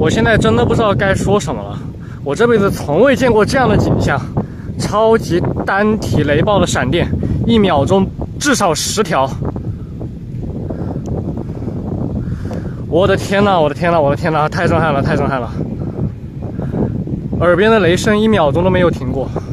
我现在真的不知道该说什么了。我这辈子从未见过这样的景象，超级单体雷暴的闪电，1秒钟至少10条。我的天呐，我的天呐，我的天呐，太震撼了，太震撼了！耳边的雷声1秒钟都没有停过。